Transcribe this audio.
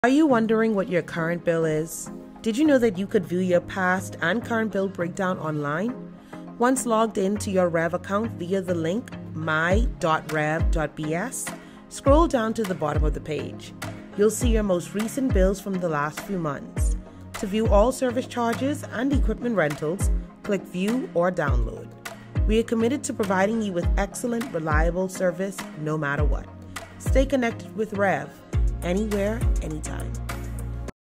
Are you wondering what your current bill is? Did you know that you could view your past and current bill breakdown online? Once logged into your REV account via the link my.rev.bs, scroll down to the bottom of the page. You'll see your most recent bills from the last few months. To view all service charges and equipment rentals, click View or Download. We are committed to providing you with excellent, reliable service no matter what. Stay connected with REV, anywhere, anytime.